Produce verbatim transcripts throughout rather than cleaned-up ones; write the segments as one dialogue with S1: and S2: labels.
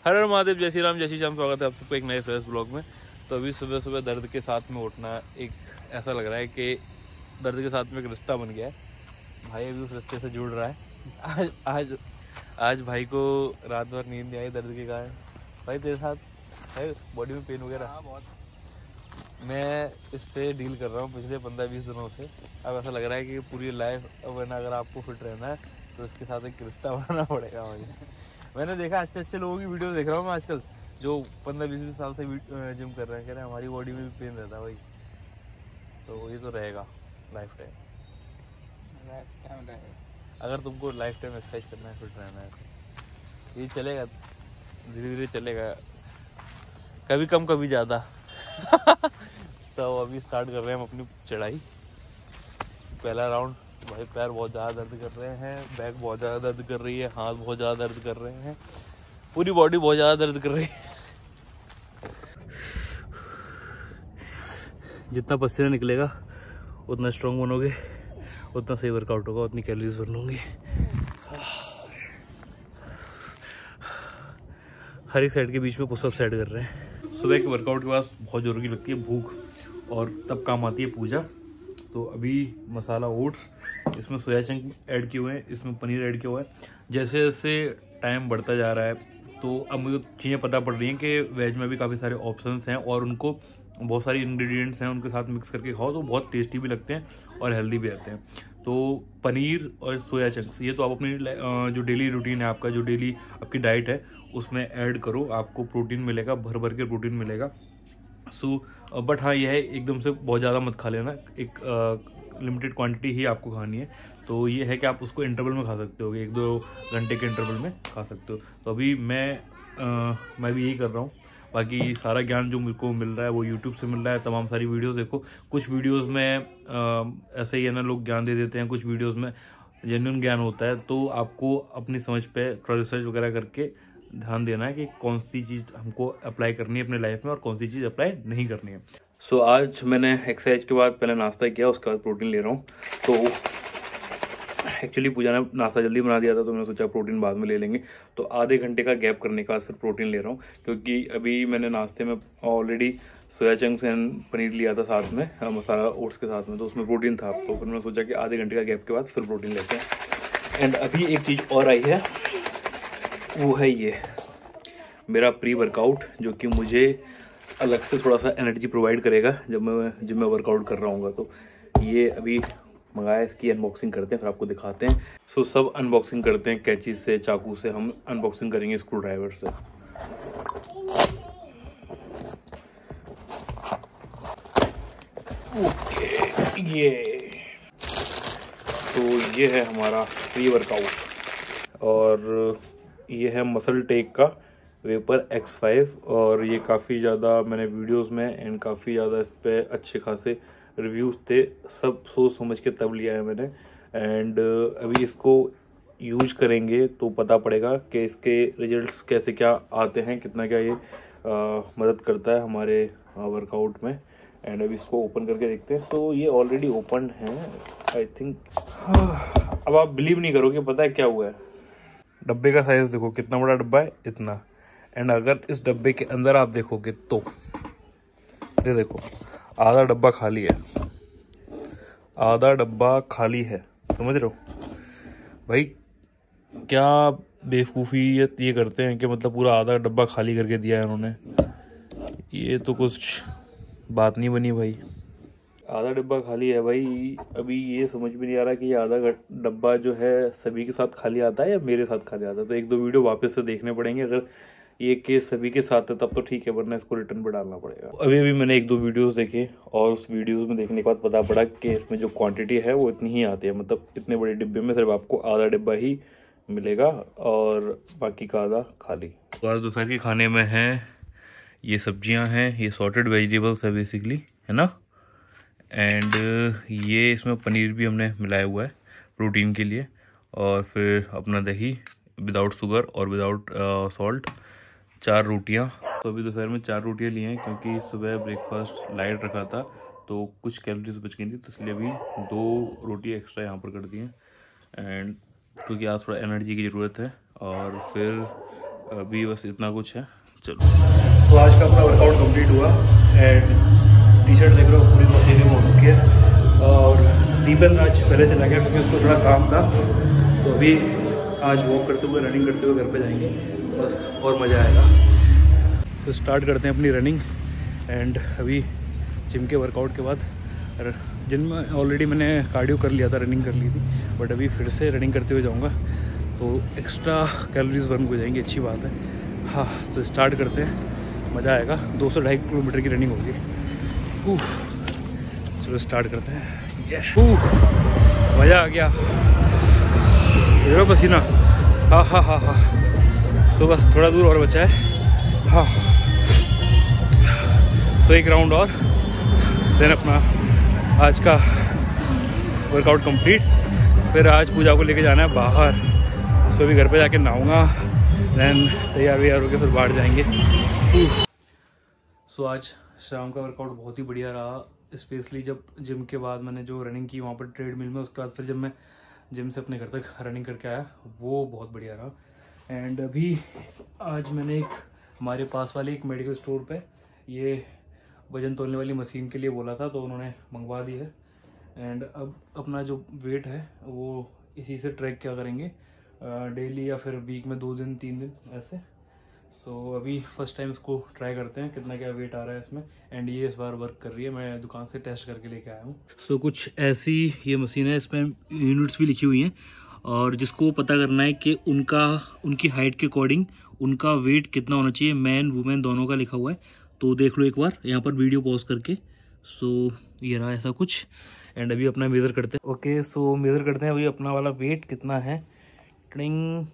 S1: हर हर महादेव, जय श्री राम, जय श्री राम। स्वागत है आप सबको एक नए फ्रेश ब्लॉग में। तो अभी सुबह सुबह दर्द के साथ में उठना एक ऐसा लग रहा है कि दर्द के साथ में एक रिश्ता बन गया है। भाई अभी उस रिश्ते से जुड़ रहा है। आज आज आज भाई को रात भर नींद नहीं आई दर्द के कारण। भाई तेरे साथ है बॉडी में पेन वगैरह? हाँ बहुत। मैं इससे डील कर रहा हूँ पिछले पंद्रह बीस दिनों से। अब ऐसा लग रहा है कि पूरी लाइफ वरना अगर आपको फिट रहना है तो इसके साथ एक रिश्ता बनाना पड़ेगा मुझे। मैंने देखा अच्छे अच्छे लोगों की वीडियो देख रहा हूँ मैं आजकल, जो पंद्रह बीस बीस साल से जिम कर रहे हैं, कह रहे हैं हमारी बॉडी में भी पेन रहता है भाई। तो ये तो रहेगा लाइफ टाइम, लाइफ टाइम रहेगा। अगर तुमको लाइफ टाइम एक्सरसाइज करना है, फिट रहना है तो ये चलेगा, धीरे धीरे चलेगा, कभी कम कभी ज़्यादा। तो अभी स्टार्ट कर रहे हैं हम अपनी चढ़ाई। पहला राउंड। भाई पैर बहुत ज़्यादा दर्द कर रहे हैं, बैक बहुत ज़्यादा दर्द कर रही है, हाथ बहुत ज़्यादा दर्द कर रहे हैं, पूरी बॉडी बहुत ज़्यादा दर्द कर रही है। जितना पसीना निकलेगा उतना स्ट्रॉन्ग बनोगे, उतना सही वर्कआउट होगा, उतनी कैलोरीज बर्न होंगी। हर एक साइड के बीच में पुशअप सेट कर रहे हैं। सुबह के वर्कआउट के बाद बहुत ज़रूरी लगती है भूख, और तब काम आती है पूजा। तो अभी मसाला ओट्स, इसमें सोया चंक ऐड किए हुए हैं, इसमें पनीर ऐड किया हुआ है। जैसे जैसे टाइम बढ़ता जा रहा है तो अब मुझे चीज़ें पता पड़ रही हैं कि वेज में भी काफ़ी सारे ऑप्शंस हैं और उनको बहुत सारे इंग्रेडिएंट्स हैं, उनके साथ मिक्स करके खाओ तो बहुत टेस्टी भी लगते हैं और हेल्दी भी रहते हैं। तो पनीर और सोया चंक्स ये तो आप अपनी जो डेली रूटीन है, आपका जो डेली आपकी डाइट है उसमें ऐड करो, आपको प्रोटीन मिलेगा, भर भर के प्रोटीन मिलेगा। सो बट हाँ यह है एकदम से बहुत ज़्यादा मत खा लेना, एक लिमिटेड क्वांटिटी ही आपको खानी है। तो ये है कि आप उसको इंटरवल में खा सकते हो, एक दो घंटे के इंटरवल में खा सकते हो। तो अभी मैं आ, मैं भी यही कर रहा हूँ। बाकी सारा ज्ञान जो मेरे को मिल रहा है वो यूट्यूब से मिल रहा है। तमाम सारी वीडियोस देखो, कुछ वीडियोस में आ, ऐसे ही है ना, लोग ज्ञान दे देते हैं, कुछ वीडियोस में जेन्युइन ज्ञान होता है। तो आपको अपनी समझ पे थोड़ा रिसर्च वगैरह करके ध्यान देना है कि कौन सी चीज़ हमको अप्लाई करनी है अपने लाइफ में और कौन सी चीज़ अप्लाई नहीं करनी है। सो so, आज मैंने एक्सरसाइज के बाद पहले नाश्ता किया, उसके बाद प्रोटीन ले रहा हूँ। तो एक्चुअली पूजा ने नाश्ता जल्दी बना दिया था तो मैंने सोचा प्रोटीन बाद में ले लेंगे। तो आधे घंटे का गैप करने के बाद फिर प्रोटीन ले रहा हूँ, क्योंकि अभी मैंने नाश्ते में already soya chunks and paneer लिया था साथ में, मसाला ओट्स के साथ में, तो उसमें प्रोटीन था। तो फिर मैंने सोचा कि आधे घंटे का गैप के बाद फिर प्रोटीन लेते हैं। एंड अभी एक चीज़ और आई है, वो है ये मेरा प्री वर्कआउट, जो कि मुझे अलग से थोड़ा सा एनर्जी प्रोवाइड करेगा जब मैं जब मैं वर्कआउट कर रहा हूँ। तो ये अभी मंगाया, इसकी अनबॉक्सिंग करते हैं फिर आपको दिखाते हैं। सो सब अनबॉक्सिंग करते हैं, कैंची से, चाकू से हम अनबॉक्सिंग करेंगे, स्क्रू ड्राइवर से। ओके ये तो ये है हमारा प्री वर्कआउट, और ये है मसल टेक का वेपर एक्स फाइव, और ये काफ़ी ज़्यादा मैंने वीडियोस में एंड काफ़ी ज़्यादा इस पर अच्छे खासे रिव्यूज़ थे, सब सोच समझ के तब लिया है मैंने। एंड अभी इसको यूज करेंगे तो पता पड़ेगा कि इसके रिजल्ट्स कैसे क्या आते हैं, कितना क्या ये आ, मदद करता है हमारे वर्कआउट में। एंड अभी इसको ओपन करके देखते हैं। तो ये ऑलरेडी ओपन है आई थिंक। अब आप बिलीव नहीं करोगे, पता है क्या हुआ है, डब्बे का साइज देखो कितना बड़ा डब्बा है, इतना। एंड अगर इस डब्बे के अंदर आप देखोगे तो ये देखो आधा डब्बा खाली है, आधा डब्बा खाली है, समझ रहे हो भाई? क्या बेवकूफ़ी ये करते हैं कि मतलब पूरा आधा डब्बा खाली करके दिया है उन्होंने। ये तो कुछ बात नहीं बनी भाई, आधा डब्बा खाली है भाई। अभी ये समझ में नहीं आ रहा कि ये आधा डब्बा जो है सभी के साथ खाली आता है या मेरे साथ खाली आता है। तो एक दो वीडियो वापस से देखने पड़ेंगे, अगर ये केस सभी के साथ है तब तो ठीक है, वरना इसको रिटर्न पे डालना पड़ेगा। अभी अभी मैंने एक दो वीडियोस देखे और उस वीडियोस में देखने के बाद पता पड़ा कि इसमें जो क्वांटिटी है वो इतनी ही आती है, मतलब इतने बड़े डिब्बे में सिर्फ आपको आधा डिब्बा ही मिलेगा और बाकी का आधा खाली। तो आज दोपहर के खाने में है ये सब्जियां हैं, ये सॉर्टेड वेजिटेबल्स है बेसिकली, है ना। एंड ये इसमें पनीर भी हमने मिलाया हुआ है प्रोटीन के लिए, और फिर अपना दही विदाउट शुगर और विदाउट सॉल्ट, चार रोटियां। तो अभी दोपहर में चार रोटियां ली हैं क्योंकि सुबह ब्रेकफास्ट लाइट रखा था तो कुछ कैलोरीज बच गई थी, तो इसलिए अभी दो रोटी एक्स्ट्रा यहाँ पर कर दी हैं। एंड क्योंकि आज थोड़ा एनर्जी की ज़रूरत है। और फिर अभी बस इतना कुछ है। चलो, तो आज का अपना वर्कआउट कंप्लीट हुआ एंड टी शर्ट देख रहे हो पूरी पसीने में हो चुकी है। और दीपन आज पहले चला गया क्योंकि उसको थोड़ा काम था, तो अभी आज वॉक करते हुए रनिंग करते हुए घर पे जाएंगे, बस और मज़ा आएगा। तो स्टार्ट करते हैं अपनी रनिंग एंड अभी जिम के वर्कआउट के बाद, जिम में ऑलरेडी मैंने कार्डियो कर लिया था, रनिंग कर ली थी, बट अभी फिर से रनिंग करते हुए जाऊँगा तो एक्स्ट्रा कैलोरीज बर्न हो जाएंगी, अच्छी बात है। हाँ, तो स्टार्ट करते हैं, मज़ा आएगा। दो सौ ढाई किलोमीटर की रनिंग होगी। चलो स्टार्ट करते हैं। ये मज़ा आ गया, ज़रा पसीना। हाँ हाँ हाँ हाँ सो बस थोड़ा दूर और बचा है। हाँ, सो एक राउंड और, देन अपना आज का वर्कआउट कंप्लीट। फिर आज पूजा को लेके जाना है बाहर, सो भी घर पे जाके नहाऊंगा, देन तैयार वैयार होकर फिर बाहर जाएंगे। सो so, आज शाम का वर्कआउट बहुत ही बढ़िया रहा, स्पेशली जब जिम के बाद मैंने जो रनिंग की वहाँ पर ट्रेडमिल में, उसके बाद फिर जब मैं जिम से अपने घर तक रनिंग करके आया वो बहुत बढ़िया रहा। एंड अभी आज मैंने एक हमारे पास वाले एक मेडिकल स्टोर पे ये वजन तोलने वाली मशीन के लिए बोला था, तो उन्होंने मंगवा दी है। एंड अब अपना जो वेट है वो इसी से ट्रैक क्या करेंगे डेली, या फिर वीक में दो दिन तीन दिन ऐसे। सो so, अभी फर्स्ट टाइम इसको ट्राई करते हैं कितना क्या वेट आ रहा है इसमें। एंड ये इस बार वर्क कर रही है, मैं दुकान से टेस्ट करके लेके आया हूँ। सो so, कुछ ऐसी ये मशीन है, इसमें यूनिट्स भी लिखी हुई हैं, और जिसको पता करना है कि उनका उनकी हाइट के अकॉर्डिंग उनका वेट कितना होना चाहिए, मैन वुमेन दोनों का लिखा हुआ है। तो देख लो एक बार यहाँ पर वीडियो पॉज करके। सो so, ये रहा ऐसा कुछ। एंड अभी अपना मेज़र करते हैं। ओके, सो मेज़र करते हैं अभी अपना वाला वेट कितना है। ट्रिंग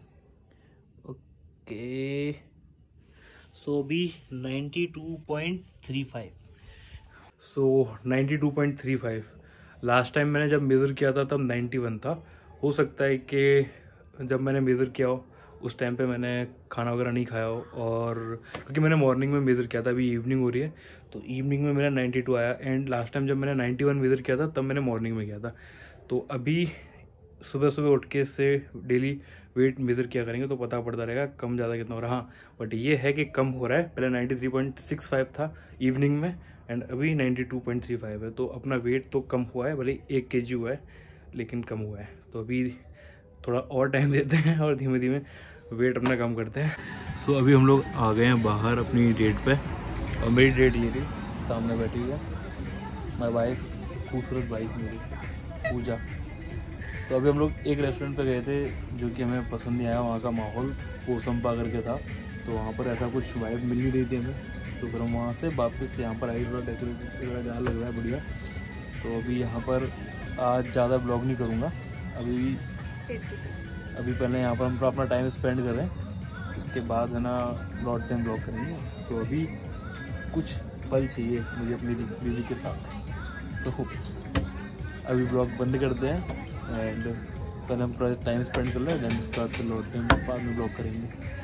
S1: ओके, सो अभी ninety two point three five. So ninety two point three five. Last time मैंने जब मेज़र किया था तब नाइन्टी वन था। हो सकता है कि जब मैंने मेज़र किया हो उस टाइम पे मैंने खाना वगैरह नहीं खाया हो, और क्योंकि मैंने मॉर्निंग में मेज़र किया था, अभी इवनिंग हो रही है तो इवनिंग में मेरा नाइन्टी टू आया। एंड लास्ट टाइम जब मैंने नाइन्टी वन मेज़र किया था तब मैंने मॉर्निंग में किया था। तो अभी सुबह सुबह उठ के से डेली वेट मेज़र किया करेंगे तो पता पड़ता रहेगा कम ज़्यादा कितना हो रहा है। हाँ, बट ये है कि कम हो रहा है। पहले ninety three point six five था इवनिंग में, एंड अभी ninety two point three five है। तो अपना वेट तो कम हुआ है, भले एक के जी हुआ है लेकिन कम हुआ है। तो अभी थोड़ा और टाइम देते हैं और धीमे धीमे वेट अपना कम करते हैं। सो so, अभी हम लोग आ गए हैं बाहर अपनी डेट पे, और मेरी डेट ये थी, सामने बैठी हुई है माई वाइफ, खूबसूरत वाइफ मेरी पूजा। तो अभी हम लोग एक रेस्टोरेंट पे गए थे जो कि हमें पसंद नहीं आया, वहाँ का माहौल पोसम्पा करके था, तो वहाँ पर ऐसा कुछ वाइब मिल नहीं रही थी हमें। तो फिर हम वहाँ से वापस यहाँ पर आई, थोड़ा डेकोरेट वगैरह जहाँ लग रहा है बढ़िया। तो अभी यहाँ पर आज ज़्यादा ब्लॉग नहीं करूँगा, अभी अभी पहले यहाँ पर हम अपना टाइम स्पेंड कर रहे हैं, उसके बाद है ना लौटते हैं ब्लॉग करेंगे। तो अभी कुछ पल चाहिए मुझे अपनी बीवी के साथ, तो अभी ब्लॉग बंद करते हैं एंड पहले हम थोड़ा टाइम स्पेंड कर लें, देन उसके बाद फिर लौटते हैं, बाद में ब्लॉग करेंगे।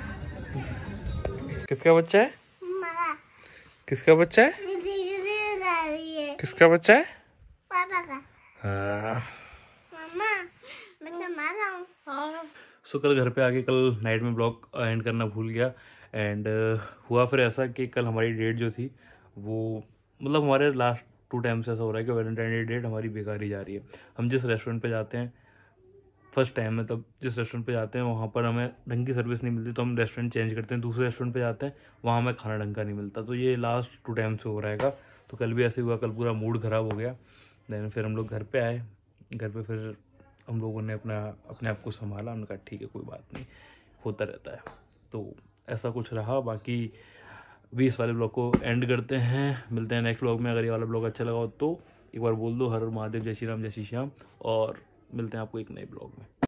S1: किसका बच्चा है? किसका बच्चा है? किसका बच्चा है? पापा का। हाँ। मामा, मैं तो मारा हूँ। हाँ। सो कल घर पे आके कल नाइट में ब्लॉग एंड करना भूल गया। एंड uh, हुआ फिर ऐसा कि कल हमारी डेट जो थी वो, मतलब हमारे लास्ट टू टाइम से ऐसा हो रहा है कि वैलेंटाइन डे डेट हमारी बेकार ही जा रही है। हम जिस रेस्टोरेंट पे जाते हैं फर्स्ट टाइम में, तब जिस रेस्टोरेंट पे जाते हैं वहाँ पर हमें ढंग की सर्विस नहीं मिलती, तो हम रेस्टोरेंट चेंज करते हैं, दूसरे रेस्टोरेंट पे जाते हैं, वहाँ हमें खाना ढंग का नहीं मिलता। तो ये लास्ट टू टाइम से हो रहेगा। तो कल भी ऐसे हुआ, कल पूरा मूड ख़राब हो गया। देन फिर हम लोग घर पे आए, घर पे फिर हम लोगों ने अपना अपने आप को संभाला, हमने कहा ठीक है कोई बात नहीं, होता रहता है। तो ऐसा कुछ रहा। बाकी भी इस वाले ब्लॉग को एंड करते हैं, मिलते हैं नेक्स्ट ब्लॉग में। अगर ये वाला ब्लॉग अच्छा लगा हो तो एक बार बोल दो हर हर महादेव, जय श्री राम, जय श्री श्याम, और मिलते हैं आपको एक नए ब्लॉग में।